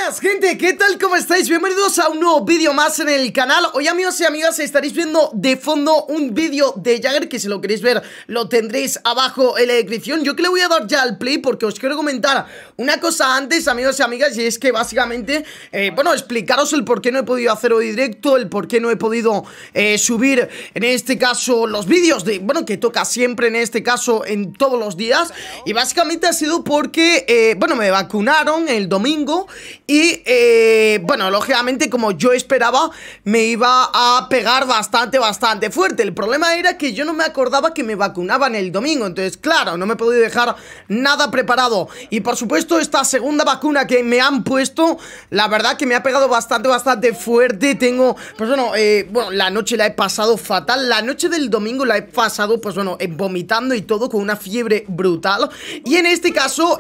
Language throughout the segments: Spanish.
Buenas gente, ¿qué tal? ¿Cómo estáis? Bienvenidos a un nuevo vídeo más en el canal. Hoy, amigos y amigas, estaréis viendo de fondo un vídeo de Jagger, que si lo queréis ver lo tendréis abajo en la descripción. Yo que le voy a dar ya al play porque os quiero comentar una cosa antes, amigos y amigas, y es que básicamente, bueno, explicaros el por qué no he podido hacer hoy directo, el por qué no he podido subir, en este caso, los vídeos de, bueno, que toca siempre, en este caso, en todos los días. Y básicamente ha sido porque, bueno, me vacunaron el domingo y, bueno, lógicamente, como yo esperaba, me iba a pegar bastante fuerte. El problema era que yo no me acordaba que me vacunaban el domingo. Entonces, claro, no me he podido dejar nada preparado. Y por supuesto, esta segunda vacuna que me han puesto, la verdad que me ha pegado bastante fuerte. Tengo, pues bueno, bueno, la noche la he pasado fatal. La noche del domingo la he pasado, pues bueno, vomitando y todo, con una fiebre brutal. Y en este caso,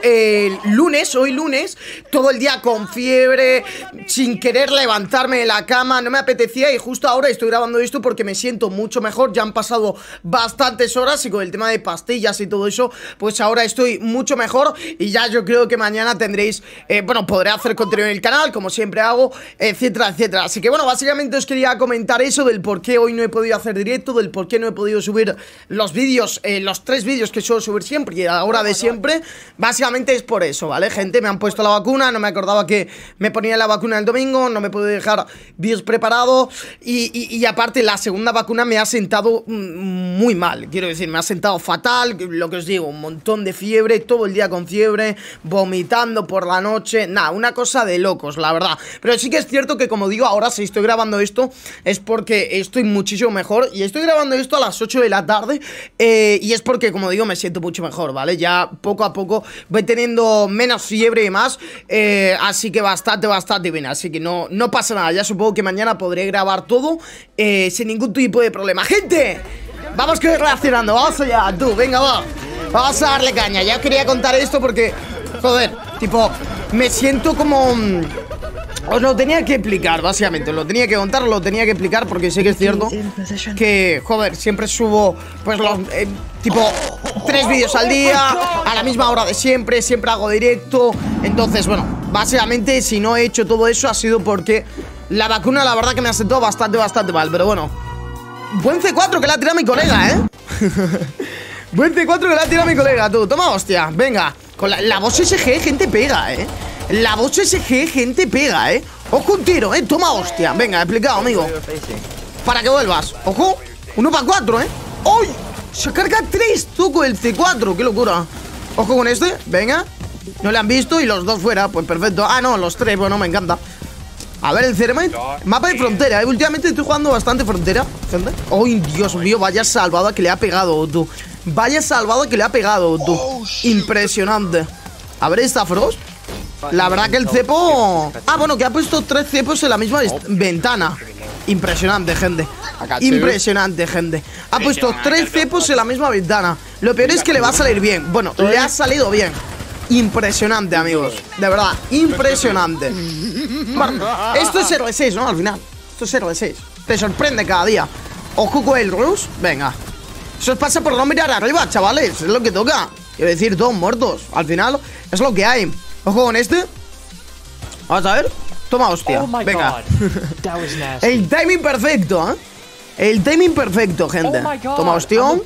hoy lunes, todo el día con fiebre, sin querer levantarme de la cama, no me apetecía. Y justo ahora estoy grabando esto porque me siento mucho mejor. Ya han pasado bastantes horas y con el tema de pastillas y todo eso, pues ahora estoy mucho mejor. Y ya yo creo que mañana tendréis, bueno, podré hacer contenido en el canal, como siempre hago, etcétera. Así que bueno, básicamente os quería comentar eso del por qué hoy no he podido hacer directo, del por qué no he podido subir los vídeos, los 3 vídeos que suelo subir siempre y a la hora de siempre. Básicamente es por eso, ¿vale, gente? Me han puesto la vacuna, no me acordaba que me ponía la vacuna el domingo, no me puedo dejar vídeos preparados y aparte la segunda vacuna me ha sentado muy mal, quiero decir, me ha sentado fatal, lo que os digo, un montón de fiebre, todo el día con fiebre, vomitando por la noche, nada, una cosa de locos, la verdad. Pero sí que es cierto que, como digo, ahora si estoy grabando esto es porque estoy muchísimo mejor y estoy grabando esto a las 8 de la tarde y es porque, como digo, me siento mucho mejor, ¿vale? Ya poco a poco voy teniendo menos fiebre y más, así que bastante bien, así que no pasa nada. Ya supongo que mañana podré grabar todo sin ningún tipo de problema. ¡Gente! Vamos que ir reaccionando, vamos allá, tú, venga, va. Vamos a darle caña, ya quería contar esto porque, joder, tipo, me siento como... os lo tenía que explicar, básicamente, os lo tenía que contar, os lo tenía que explicar porque sé que es cierto que, joder, siempre subo, pues los, tipo, 3 vídeos al día, a la misma hora de siempre hago directo. Entonces, bueno, básicamente si no he hecho todo eso ha sido porque la vacuna, la verdad que me ha sentado bastante mal, pero bueno. Buen C4 que le ha tirado mi colega, Buen C4 que le ha tirado mi colega, tú, toma hostia, venga. Con la voz SG, gente pega, La voz SG, gente pega, Ojo un tiro, toma hostia. Venga, explicado, amigo. Para que vuelvas, ojo, 1 para 4, ¡Uy! Se carga 3, tú, con el C4, qué locura. Ojo con este, venga. No le han visto y los 2 fuera, pues perfecto. Ah, no, los 3, bueno, me encanta. A ver, el Ceremite, mapa de frontera, últimamente estoy jugando bastante frontera, gente. ¡Uy, Dios mío! Vaya salvada que le ha pegado, tú. Vaya salvada que le ha pegado, tú. Impresionante. A ver, esta Frost. La verdad que el cepo... Ah, bueno, que ha puesto 3 cepos en la misma ventana. Impresionante, gente. Impresionante, gente. Ha puesto 3 cepos en la misma ventana. Lo peor es que le va a salir bien. Bueno, le ha salido bien. Impresionante, amigos. De verdad, impresionante. Bueno, esto es R6, ¿no? Al final. Esto es R6. Te sorprende cada día. Ojo con el Rush. Venga. Eso os pasa por no mirar arriba, chavales. Es lo que toca. Quiero decir, todos muertos. Al final, es lo que hay. Ojo con este. Vamos a ver. Toma hostia. Venga. El timing perfecto, El timing perfecto, gente. Toma hostión.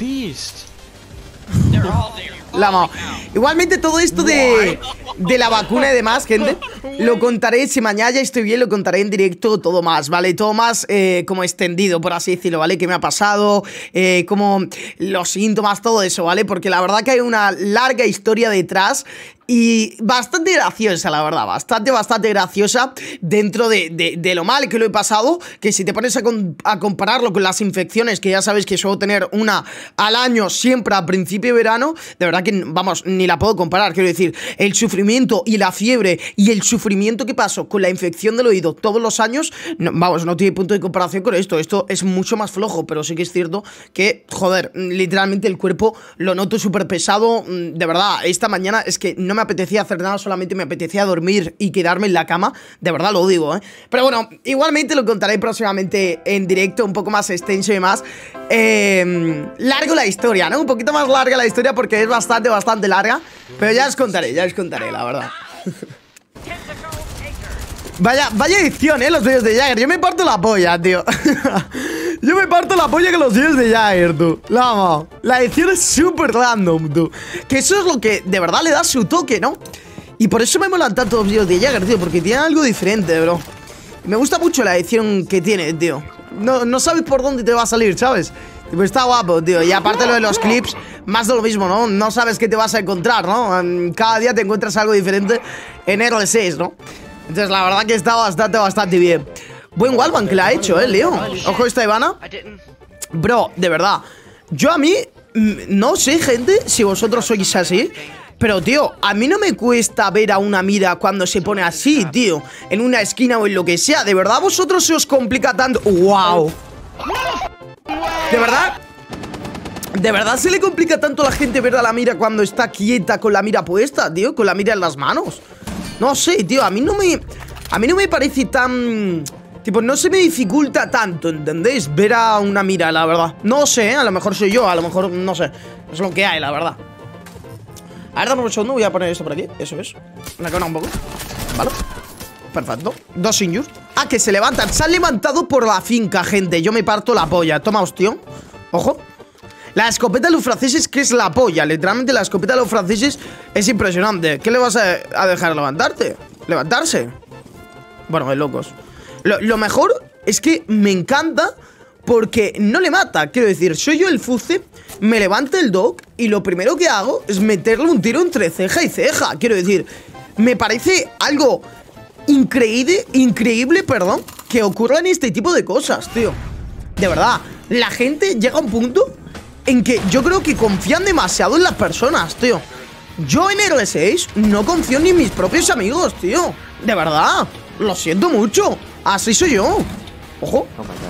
La mano. Igualmente todo esto de la vacuna y demás, gente, lo contaré, si mañana ya estoy bien, lo contaré en directo todo más, ¿vale? Todo más como extendido, por así decirlo, ¿vale? ¿Qué me ha pasado? Como los síntomas, todo eso, ¿vale? Porque la verdad que hay una larga historia detrás y bastante graciosa, la verdad, bastante graciosa dentro de lo mal que lo he pasado, que si te pones a compararlo con las infecciones, que ya sabes que suelo tener una al año siempre a principio de verano, de verdad que, vamos, ni la puedo comparar, quiero decir, el sufrimiento y la fiebre y el sufrimiento que paso con la infección del oído todos los años, no, vamos, no tiene punto de comparación con esto es mucho más flojo, pero sí que es cierto que, joder, literalmente el cuerpo lo noto súper pesado, de verdad, esta mañana es que no me apetecía hacer nada, solamente me apetecía dormir y quedarme en la cama, de verdad lo digo, Pero bueno, igualmente lo contaré próximamente en directo, un poco más extenso y más largo la historia, ¿no? Un poquito más larga la historia porque es bastante larga, pero ya os contaré, la verdad. Vaya edición, los vídeos de Jagger. Yo me parto la polla, tío. Yo me parto la polla con los vídeos de Jagger, tú. La edición es súper random, tú. Que eso es lo que de verdad le da su toque, ¿no? Y por eso me molan tanto los vídeos de Jagger, tío. Porque tiene algo diferente, bro. Me gusta mucho la edición que tiene, tío. No sabes por dónde te va a salir, ¿sabes? Tipo, está guapo, tío. Y aparte lo de los clips, más de lo mismo, ¿no? No sabes qué te vas a encontrar, ¿no? Cada día te encuentras algo diferente en RL6, ¿no? Entonces la verdad que está bastante bien. Buen wallbang que le ha hecho, Leo. Ojo esta Ivana. Bro, de verdad. Yo a mí, no sé, gente, si vosotros sois así, pero, tío, a mí no me cuesta ver a una mira cuando se pone así, tío, en una esquina o en lo que sea. ¿De verdad a vosotros se os complica tanto? ¡Wow! ¿De verdad se le complica tanto a la gente ver a la mira cuando está quieta con la mira puesta, tío? Con la mira en las manos. No sé, tío, a mí no me parece tan... Tipo, no se me dificulta tanto, ¿entendéis? Ver a una mira, la verdad. No sé, a lo mejor soy yo, a lo mejor, no sé. Es lo que hay, la verdad. A ver, dame un segundo, voy a poner esto por aquí. Eso es. Me cona un poco. Vale. Perfecto. 2 injures. Ah, que se levantan. Se han levantado por la finca, gente. Yo me parto la polla. Toma, hostia. Ojo. La escopeta de los franceses, que es la polla. Literalmente la escopeta de los franceses es impresionante. ¿Qué le vas a dejar levantarse? Bueno, de locos. Lo mejor es que me encanta porque no le mata. Quiero decir, soy yo el fuce, me levanta el dog y lo primero que hago es meterle un tiro entre ceja y ceja. Quiero decir, me parece algo increíble, perdón, que ocurran este tipo de cosas, tío. De verdad, la gente llega a un punto en que yo creo que confían demasiado en las personas, tío. Yo en RL6 no confío ni en mis propios amigos, tío. De verdad, lo siento mucho. Así soy yo. Ojo.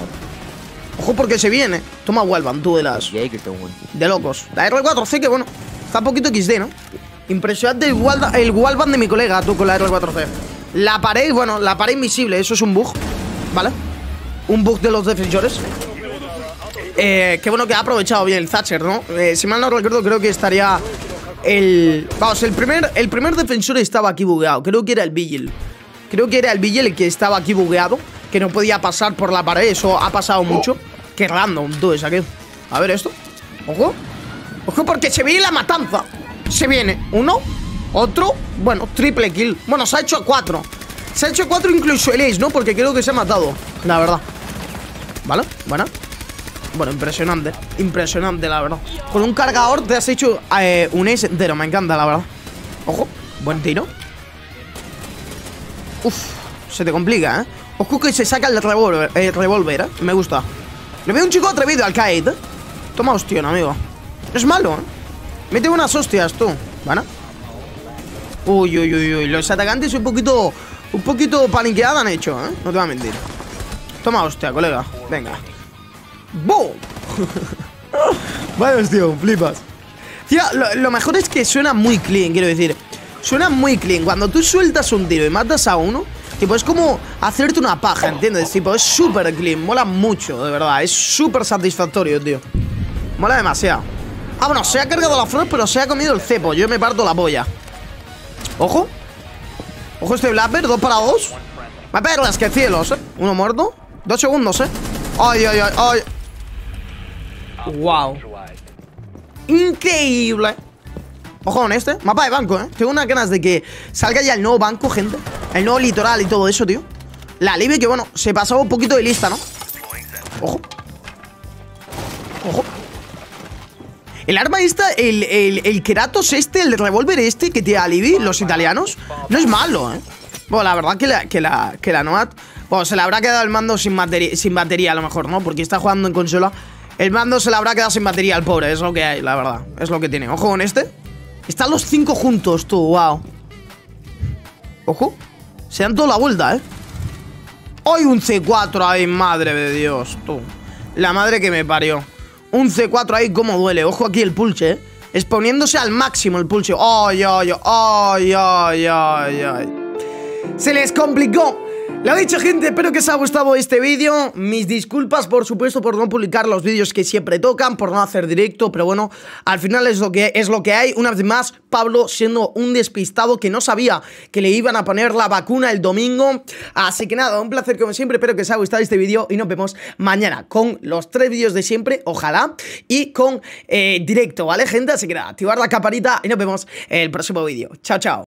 Ojo porque se viene. Toma wallbang, tú de locos. La R4C que bueno, está un poquito XD, ¿no? Impresionante el wallbang de mi colega, tú, con la R4C. La pared, bueno, la pared invisible. Eso es un bug, ¿vale? Un bug de los defensores. Qué bueno que ha aprovechado bien el Thatcher, ¿no? Si mal no recuerdo, creo que estaría Vamos, el primer defensor estaba aquí bugueado. Creo que era el Vigil. Creo que era el Vigil el que estaba aquí bugueado, que no podía pasar por la pared. Eso ha pasado mucho. Qué random, tú, es aquí. A ver esto. Ojo. Ojo porque se viene la matanza. Se viene uno, otro. Bueno, triple kill. Bueno, se ha hecho a 4. Se ha hecho a 4 incluso el Ace, ¿no? Porque creo que se ha matado, la verdad. Vale, bueno. Bueno, impresionante. Impresionante, la verdad. Con un cargador te has hecho un Ace entero. Me encanta, la verdad. Ojo, buen tiro. Uf, se te complica, ¿eh? Ojo que se saca el revólver, ¿eh? Me gusta. Le veo un chico atrevido al Kaid, ¿eh? Toma hostión, amigo. Es malo, ¿eh? Mete unas hostias, tú. ¿Vale? Uy. Los atacantes un poquito paniqueada han hecho, ¿eh? No te voy a mentir. Toma hostia, colega. Venga. ¡Boom! Vaya hostia, flipas. Tío, lo mejor es que suena muy clean, quiero decir. Suena muy clean. Cuando tú sueltas un tiro y matas a uno, tipo, es como hacerte una paja, ¿entiendes? Tipo, es súper clean, mola mucho, de verdad. Es súper satisfactorio, tío. Mola demasiado. Ah, bueno, se ha cargado la flor, pero se ha comido el cepo. Yo me parto la polla. Ojo. Ojo este Blapper, 2 para 2. Va a perlas, que cielos, ¿eh? Uno muerto. 2 segundos, ¿eh? Ay. Wow. Increíble. Ojo con este. Mapa de banco, ¿eh? Tengo unas ganas de que salga ya el nuevo banco, gente. El nuevo litoral y todo eso, tío. La Libby que, bueno, se pasaba un poquito de lista, ¿no? Ojo. Ojo. El arma esta, el Keratos este, el revólver este que tiene a Libby, los italianos, no es malo, ¿eh? Bueno, la verdad que la Nomad, bueno, se le habrá quedado el mando sin batería a lo mejor, ¿no? Porque está jugando en consola. El mando se le habrá quedado sin batería al pobre, es lo que hay, la verdad. Es lo que tiene. Ojo con este. Están los 5 juntos, tú, wow. Ojo. Se dan toda la vuelta, ¿eh? ¡Ay, un C4 ahí, madre de Dios, tú! La madre que me parió. Un C4 ahí, cómo duele. Ojo aquí el pulse, ¿eh? Exponiéndose al máximo el pulse. ¡Ay! Se les complicó. Lo dicho, gente, espero que os haya gustado este vídeo. Mis disculpas, por supuesto, por no publicar los vídeos que siempre tocan, por no hacer directo, pero bueno, al final es lo que hay. Una vez más, Pablo siendo un despistado que no sabía que le iban a poner la vacuna el domingo. Así que nada, un placer como siempre, espero que os haya gustado este vídeo y nos vemos mañana con los 3 vídeos de siempre, ojalá, y con directo, ¿vale, gente? Así que nada, activar la campanita y nos vemos en el próximo vídeo. Chao, chao.